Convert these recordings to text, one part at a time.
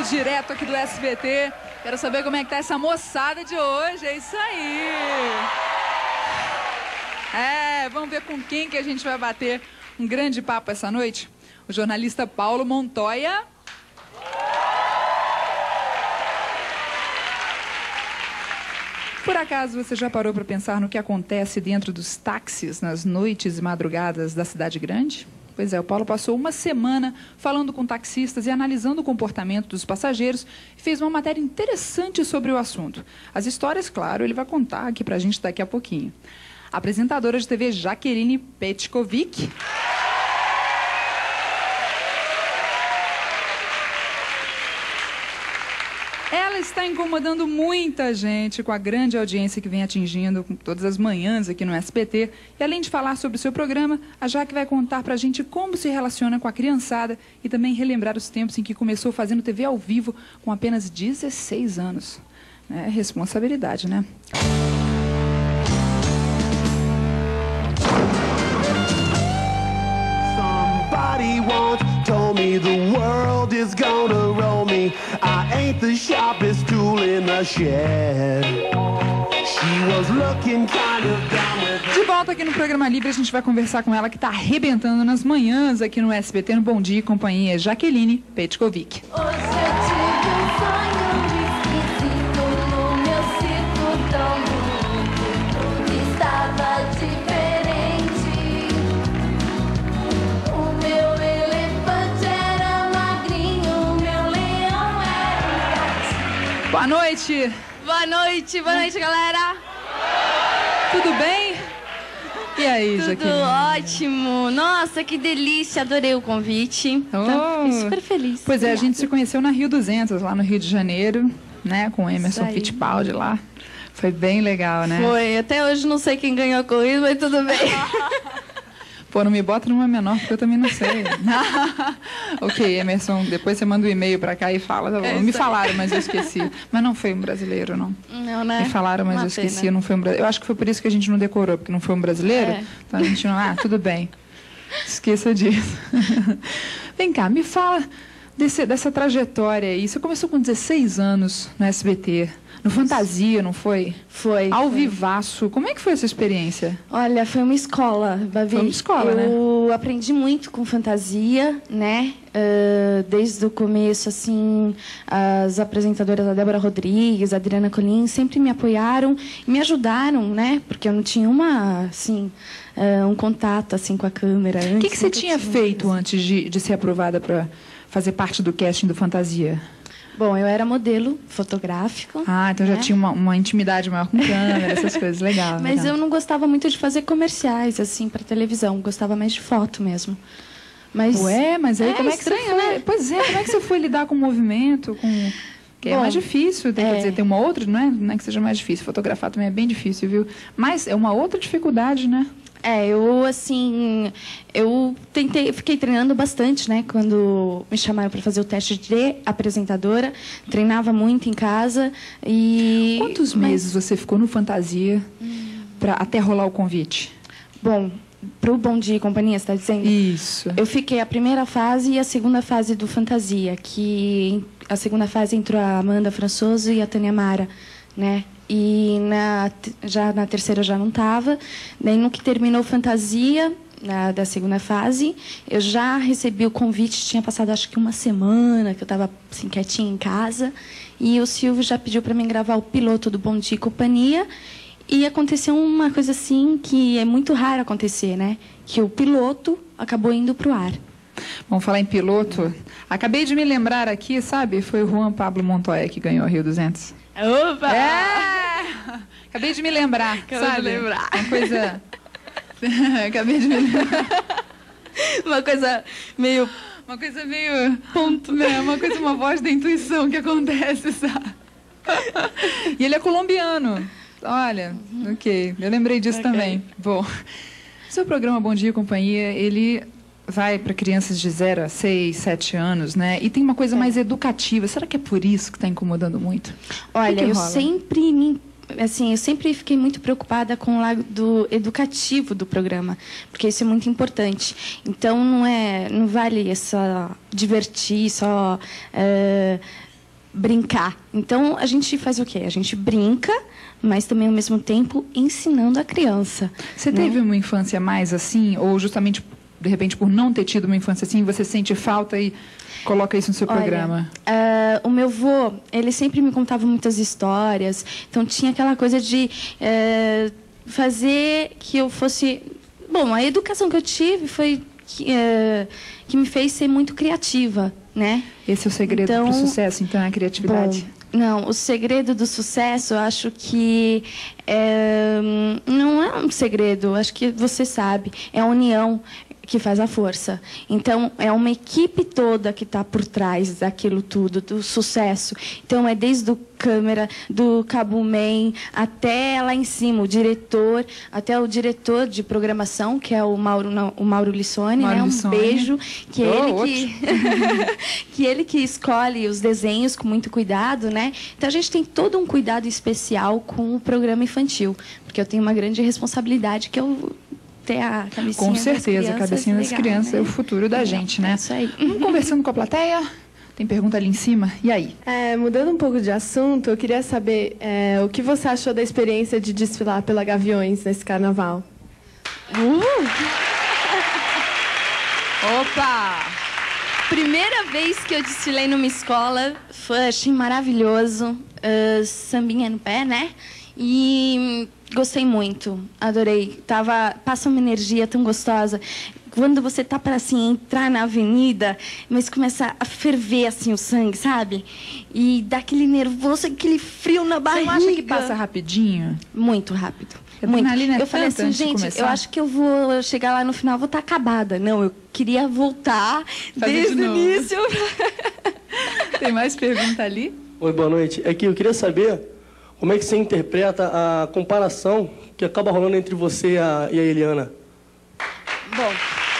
direto aqui do SBT. Quero saber como é que tá essa moçada de hoje. É isso aí. Vamos ver com quem que a gente vai bater um grande papo essa noite. O jornalista Paulo Montoya. Por acaso você já parou para pensar no que acontece dentro dos táxis nas noites e madrugadas da cidade grande? Pois é, o Paulo passou uma semana falando com taxistas e analisando o comportamento dos passageiros e fez uma matéria interessante sobre o assunto. As histórias, claro, ele vai contar aqui pra gente daqui a pouquinho. A apresentadora de TV Jaqueline Petkovic ela está incomodando muita gente com a grande audiência que vem atingindo todas as manhãs aqui no SBT. E além de falar sobre o seu programa, a Jaque vai contar pra gente como se relaciona com a criançada e também relembrar os tempos em que começou fazendo TV ao vivo com apenas 16 anos. É responsabilidade, né? Somebody once told me the world is gonna roll me. I ain't the sharpest tool in the shed. She was looking kind of dumb. De volta aqui no Programa Livre, a gente vai conversar com ela que tá arrebentando nas manhãs aqui no SBT, no Bom Dia e Companhia, Jaqueline Petkovic. Hoje eu tive um sonho esquisito no meu circo tão bonito. Tudo estava diferente. O meu elefante era magrinho, o meu leão era gatinho. Boa noite! Boa noite, galera! Tudo bem? E aí, Tudo Jaqueline? ótimo! Nossa, que delícia! Adorei o convite. Fiquei super feliz. Pois é, a Obrigada. gente se conheceu na Rio 200, lá no Rio de Janeiro, né? Com o Emerson aí. Fittipaldi lá. Foi bem legal, né? Foi. Até hoje não sei quem ganhou a corrida, mas tudo bem. Pô, não me bota numa menor, porque eu também não sei. Ok, Emerson, depois você manda um e-mail pra cá e fala. Tá bom. Me falaram, mas eu esqueci. Mas não foi um brasileiro, não. Não, né? Me falaram, mas Uma eu esqueci, pena. não foi um brasileiro. Eu acho que foi por isso que a gente não decorou, porque não foi um brasileiro. É. Então a gente não... Ah, tudo bem. Esqueça disso. Vem cá, me fala dessa trajetória aí. Você começou com 16 anos no SBT, no Fantasia, não foi? Foi. Ao vivaço. Como é que foi essa experiência? Olha, foi uma escola, Babi. Foi uma escola, Eu aprendi muito com fantasia, né? Desde o começo, assim, as apresentadoras, a Débora Rodrigues, a Adriana Colim, sempre me apoiaram e me ajudaram, né? Porque eu não tinha um contato, assim, com a câmera. O que você tinha feito antes de ser aprovada para fazer parte do casting do Fantasia? Bom, eu era modelo fotográfico. Ah, então já né? tinha uma intimidade maior com câmera, essas coisas. Legal. Mas legal. eu não gostava muito de fazer comerciais, assim, para televisão. Gostava mais de foto mesmo. Mas... Ué, mas aí É como é que estranho, você foi? né? Pois é, como é que você foi lidar com o movimento? Que é Bom, mais difícil, quer dizer, tem uma outra, não é que seja mais difícil. Fotografar também é bem difícil, viu? Mas é uma outra dificuldade, né? Eu fiquei treinando bastante, né? Quando me chamaram para fazer o teste de apresentadora, treinava muito em casa e... Quantos meses você ficou no Fantasia até rolar o convite? Bom, para o Bom Dia e Companhia, você está dizendo? Isso. Eu fiquei a primeira fase e a segunda fase do Fantasia, que a segunda fase entrou a Amanda Françoso e a Tânia Mara, né? E já na terceira já não estava. Daí, no que terminou Fantasia, da segunda fase, eu já recebi o convite. Tinha passado, acho que uma semana, que eu estava assim, quietinha em casa. E o Silvio já pediu para mim gravar o piloto do Bom Dia e Companhia. E aconteceu uma coisa assim que é muito raro acontecer, né? Que o piloto acabou indo para o ar. Vamos falar em piloto. Acabei de me lembrar aqui, sabe? Foi o Juan Pablo Montoya que ganhou a Rio 200. Opa! Acabei de me lembrar, Acabei sabe? de lembrar. Uma coisa... Acabei de me lembrar. Uma coisa meio... Uma coisa meio... Ponto. Né? Uma voz da intuição que acontece, sabe? E ele é colombiano. Olha, ok. Eu lembrei disso também. Bom, seu programa Bom Dia e Companhia, ele vai para crianças de 0 a 6, 7 anos, né? E tem uma coisa mais educativa. Será que é por isso que está incomodando muito? Olha, que eu rola? sempre fiquei muito preocupada com o lado educativo do programa, porque isso é muito importante. Então, não vale só divertir, só brincar. Então, a gente faz o quê? A gente brinca, mas também, ao mesmo tempo, ensinando a criança. Você né? teve uma infância mais assim? Ou justamente, de repente, por não ter tido uma infância assim, você sente falta e coloca isso no seu programa? O meu avô, ele sempre me contava muitas histórias. Então, tinha aquela coisa de fazer que eu fosse... Bom, a educação que eu tive foi que me fez ser muito criativa, né? Esse é o segredo Então, do sucesso, então, é a criatividade. Bom, não, o segredo do sucesso, eu acho que não é um segredo, acho que você sabe, é a união que faz a força. Então, é uma equipe toda que está por trás daquilo tudo, do sucesso. Então, é desde o câmera, do Cabuman, até lá em cima, o diretor, até o diretor de programação, que é o Mauro Lissone, né? Um beijo, que é que ele que escolhe os desenhos com muito cuidado, né? Então, a gente tem todo um cuidado especial com o programa infantil, porque eu tenho uma grande responsabilidade que eu ter a cabecinha Com certeza, das a cabecinha das legal, crianças né? é o futuro da gente, né? É isso aí. Vamos conversando com a plateia? Tem pergunta ali em cima? E aí? Mudando um pouco de assunto, eu queria saber o que você achou da experiência de desfilar pela Gaviões nesse carnaval. Opa! Primeira vez que eu desfilei numa escola, achei maravilhoso. Sambinha no pé, né? E gostei muito, adorei. Passa uma energia tão gostosa. Quando você tá para assim entrar na avenida, mas começa a ferver assim o sangue, sabe? E dá aquele nervoso, aquele frio na barriga. Você não acha que passa rapidinho? Muito rápido. A Muito. adrenalina é Eu falei tanta assim, antes de gente, começar? eu acho que eu vou chegar lá no final, vou estar acabada. Não, eu queria voltar desde de o novo. início. Tem mais pergunta ali? Oi, boa noite. É que eu queria saber como é que você interpreta a comparação que acaba rolando entre você e a Eliana. Bom,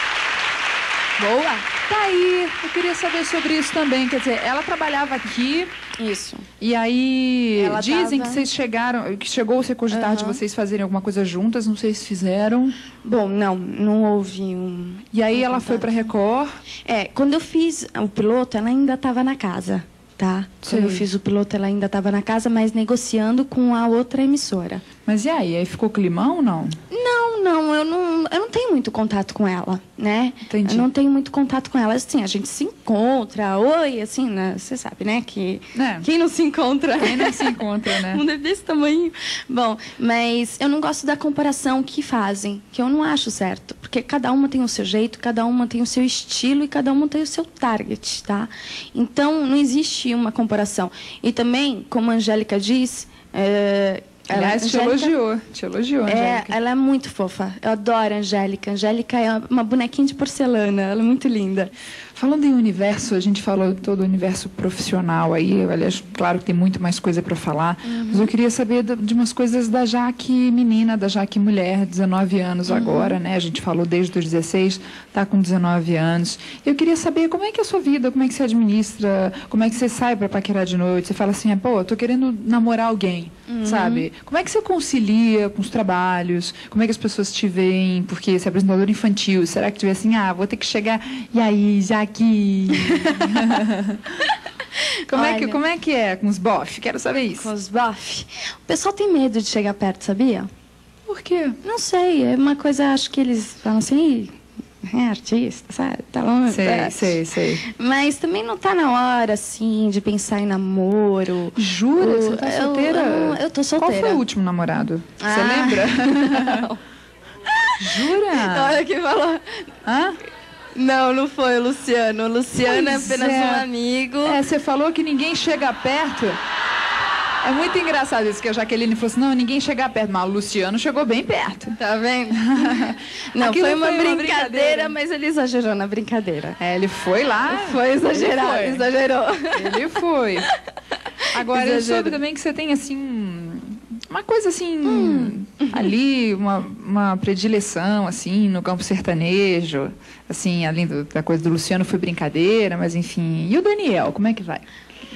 Boa. Tá aí. Eu queria saber sobre isso também. Quer dizer, ela trabalhava aqui isso. e aí Ela dizem tava- que vocês chegaram, que chegou a se cogitar de vocês fazerem alguma coisa juntas. Não sei se fizeram. Bom, não houve um... E aí um ela foi contato. pra Record. Quando eu fiz o piloto, ela ainda estava na casa, tá? Quando eu Sei. fiz o piloto, ela ainda estava na casa, mas negociando com a outra emissora. Mas e aí? Aí ficou climão ou não? Não, eu não tenho muito contato com ela, né? Entendi. Eu não tenho muito contato com ela. Assim, a gente se encontra, oi, assim, né? Você sabe, né? Que quem não se encontra... Quem não se encontra, né? Um mundo é desse tamanho. Bom, mas eu não gosto da comparação que fazem, que eu não acho certo. Porque cada uma tem o seu jeito, cada uma tem o seu estilo e cada uma tem o seu target, tá? Então, não existe uma comparação. E também, como a Angélica diz... Aliás, te elogiou, Angélica. ela é muito fofa. Eu adoro a Angélica. A Angélica é uma bonequinha de porcelana. Ela é muito linda. Falando em universo, a gente falou todo o universo profissional aí. Aliás, claro que tem muito mais coisa para falar. Mas eu queria saber de umas coisas da Jaque menina, da Jaque mulher, 19 anos agora, né? A gente falou desde os 16, tá com 19 anos. Eu queria saber como é que é a sua vida, como é que você administra, como é que você sai para paquerar de noite. Você fala assim, pô, eu tô querendo namorar alguém, sabe? Como é que você concilia com os trabalhos? Como é que as pessoas te veem? Porque você é apresentador infantil, será que te vê assim, vou ter que chegar, e aí, Jaque? Como é que é com os bofe? Quero saber isso. Com os bofe. O pessoal tem medo de chegar perto, sabia? Por quê? Não sei. É uma coisa, acho que eles falam assim... É artista, sabe? Tá longe. Sei. Mas também não tá na hora, assim, de pensar em namoro. Jura? Você tá solteira? Eu tô solteira. Qual foi o último namorado? Você lembra? Não. Jura? Olha que falou. Hã? Não foi o Luciano. O Luciano Pois é apenas é. um amigo. Você falou que ninguém chega perto. É muito engraçado isso, que a Jaqueline falou assim, não, ninguém chega perto. Mas o Luciano chegou bem perto. Tá vendo? Não, Aquilo foi uma foi uma brincadeira, brincadeira. mas ele exagerou na brincadeira. Ele foi lá. Foi exagerado, Ele foi. exagerou. Ele foi. Agora, eu Exagero. soube também que você tem, assim, uma coisa assim, ali, uma predileção, assim, no campo sertanejo. Assim, além da coisa do Luciano, foi brincadeira, mas enfim. E o Daniel, como é que vai?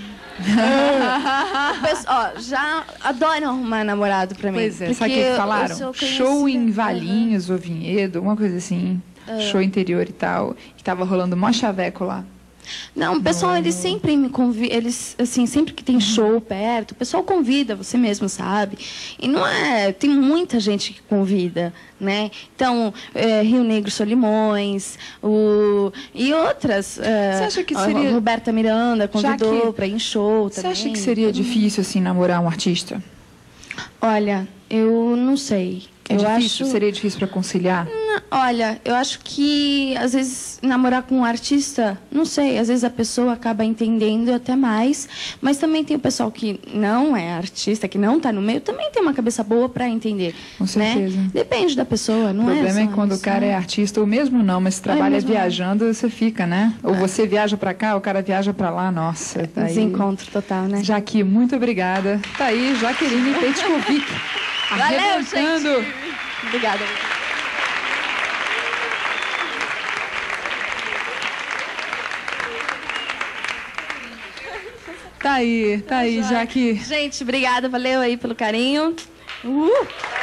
Já adoram arrumar namorado pra mim. Pois é, porque sabe o que eu falaram? sou Show em conhecida. Valinhos ou Vinhedo, uma coisa assim. Show interior e tal. Que tava rolando mó chaveco lá. Não, o pessoal, eles sempre me convidam, eles, assim, sempre que tem show perto, o pessoal convida, você mesmo sabe. E não é, tem muita gente que convida, né? Então, Rio Negro Solimões, e outras. Você acha que seria... A Roberta Miranda convidou para ir em show também. Você acha que seria difícil, assim, namorar um artista? Olha, eu não sei. Seria difícil para conciliar? Olha, eu acho que, às vezes, namorar com um artista, não sei, às vezes a pessoa acaba entendendo até mais, mas também tem o pessoal que não é artista, que não está no meio, também tem uma cabeça boa para entender. Com certeza. Né? Depende da pessoa, não é? O problema é quando isso, o cara é artista, ou mesmo não, mas se trabalha viajando, você fica, né? Ou você viaja para cá, o cara viaja para lá, nossa. Tá aí. Desencontro total, né? Jaqui, muito obrigada. Tá aí, Jaqueline Petkovic. Valeu, gente! Obrigada. Tá aí, Jaqui. Gente, obrigada, valeu aí pelo carinho.